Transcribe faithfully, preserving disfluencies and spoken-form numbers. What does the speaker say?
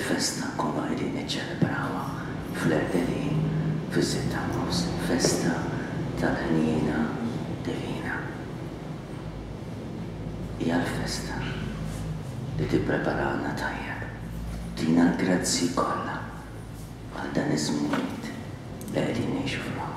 il-festa nkunu għedin iċċelebrawa fl-erdelin fiż-sitta nofs, festa tal-ħnina divina. Hija l-festa li tippreparana tajjeb, tina l-grazzi kollha għal dan iż-żmien li qegħdin ngħixu fihom.